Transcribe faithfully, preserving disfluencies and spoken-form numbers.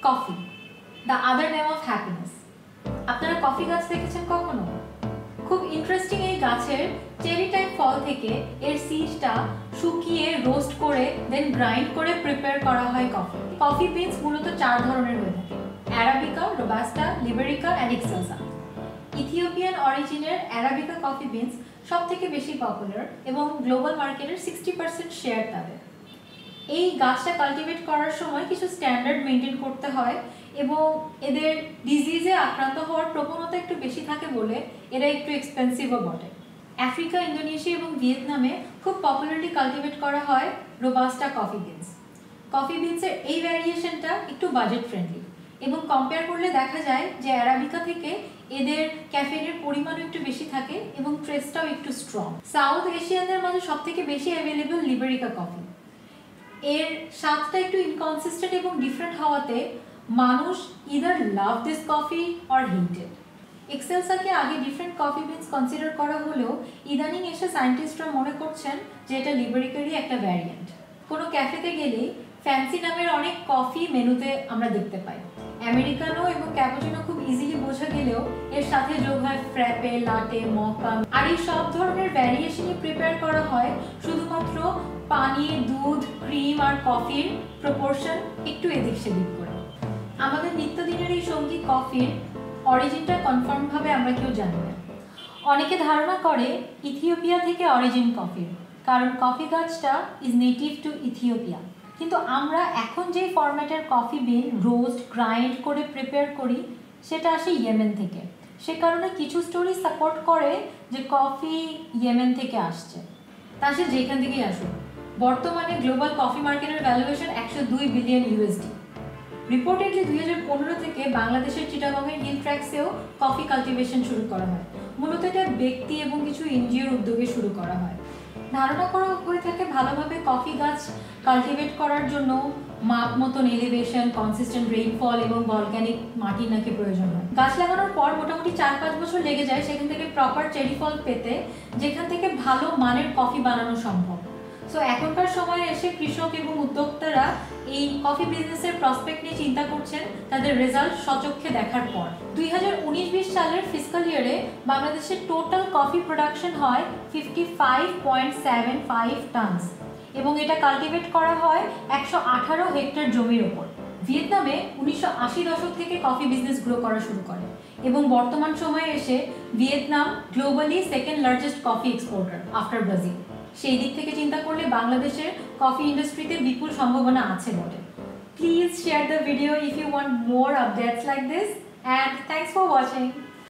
Coffee, the other name of happiness. আপনারা coffee গাছ দেখেছেন কখনো? খুব ইন্টারেস্টিং এই গাছের চেরি টাইপ ফল থেকে এর সিডটা শুকিয়ে রোস্ট করে দেন গ্রাইন্ড করে প্রিপেয়ার করা হয় কফি। কফি বিনস মূলত চার ধরনের হয়ে থাকে: arabica, robusta, liberica and excelsa. Ethiopian অরিজিনের অ্যারাবিকা কফি বিনস সব থেকে বেশি পপুলার এবং গ্লোবাল মার্কেটের সিক্সটি পার্সেন্ট শেয়ার তাদের। এই গাছটা কাল্টিভেট করার সময় কিছু স্ট্যান্ডার্ড মেনটেন করতে হয় এবং এদের ডিজিজে আক্রান্ত হওয়ার প্রবণতা একটু বেশি থাকে বলে এরা একটু এক্সপেন্সিভও বটে। আফ্রিকা, ইন্দোনেশিয়া এবং ভিয়েতনামে খুব পপুলারলি কাল্টিভেট করা হয় রোবাস্টা কফি বিনস। কফি বিনসের এই ভ্যারিয়েশনটা একটু বাজেট ফ্রেন্ডলি এবং কম্পেয়ার করলে দেখা যায় যে অ্যারাবিকা থেকে এদের ক্যাফেইনের পরিমাণও একটু বেশি থাকে এবং ট্রেসটাও একটু স্ট্রং। সাউথ এশিয়ানদের মাঝে সব থেকে বেশি অ্যাভেলেবল লিবেরিকা কফি। এর স্বাদটা একটু ইনকনসিস্টেন্ট এবং ডিফারেন্ট হওয়াতে মানুষ either love this coffee or hate it. এক্সেলসাকে আগে ডিফারেন্ট কফি বিনস কনসিডার করা হলেও ইদানিং এসে সায়েন্টিস্টরা মনে করছেন যে এটা লিবেরিকারই একটা ভ্যারিয়েন্ট। কোনো ক্যাফেতে গেলেই ফ্যান্সি নামের অনেক কফি মেনুতে আমরা দেখতে পাই। আমেরিকানো এবং ক্যাপুচিনো খুব ইজিলি বোঝা গেলেও এর সাথে যোগ হয় ফ্র্যাপে, লাটে, মকা, আর এই সব ধরনের ভ্যারিয়েশনই প্রিপেয়ার করা হয় শুধুমাত্র পানি, দুধ, ক্রিম আর কফির প্রপোর্শন একটু এদিক সেদিক করে। আমাদের নিত্যদিনের এই সঙ্গী কফির অরিজিনটা কনফার্মভাবে আমরা কেউ জানি না। অনেকে ধারণা করে ইথিওপিয়া থেকে অরিজিন কফির, কারণ কফি গাছটা ইজ নেটিভ টু ইথিওপিয়া। কিন্তু আমরা এখন যেই ফরম্যাটের কফি বিন রোস্ট, গ্রাইন্ড করে প্রিপেয়ার করি সেটা আসে ইয়েমেন থেকে। সে কারণে কিছু স্টোরি সাপোর্ট করে যে কফি ইয়েমেন থেকে আসছে। তা সে যেখান থেকেই আসুক, বর্তমানে গ্লোবাল কফি মার্কেটের ভ্যালুয়েশন একশো দুই বিলিয়ন ইউএসডি। রিপোর্টেডলি দুই হাজার পনেরো থেকে বাংলাদেশের চিটাগংয়ের হিল ট্র্যাক্সেও কফি কাল্টিভেশন শুরু করা হয়। মূলত এটা ব্যক্তি এবং কিছু এনজিওর উদ্যোগে শুরু করা হয়। ধারণা করা হয়ে থাকে ভালোভাবে কফি গাছ কাল্টিভেট করার জন্য মাপ মতন এলিভেশন, কনসিস্টেন্ট রেইনফল এবং ভলক্যানিক মাটি নাকি প্রয়োজন হয়। গাছ লাগানোর পর মোটামুটি চার পাঁচ বছর লেগে যায় সেখান থেকে প্রপার চেরি ফল পেতে, যেখান থেকে ভালো মানের কফি বানানো সম্ভব। সো এখনকার সময়ে এসে কৃষক এবং উদ্যোক্তারা এই কফি বিজনেসের প্রসপেক্ট নিয়ে চিন্তা করছেন তাদের রেজাল্ট সচক্ষে দেখার পর। দুই হাজার উনিশ বিশ সালের ফিসকাল ইয়ারে বাংলাদেশের টোটাল কফি প্রোডাকশন হয় fifty five point seven five tons এবং এটা কাল্টিভেট করা হয় একশো আঠারো হেক্টর জমির ওপর। ভিয়েতনামে উনিশশো আশি দশক থেকে কফি বিজনেস গ্রো করা শুরু করে এবং বর্তমান সময়ে এসে Vietnam globally second largest coffee exporter after Brazil. সেই দিক থেকে চিন্তা করলে বাংলাদেশের কফি ইন্ডাস্ট্রিতে বিপুল সম্ভাবনা আছে বটে। Please share the video if you want more updates like this, and thanks for watching.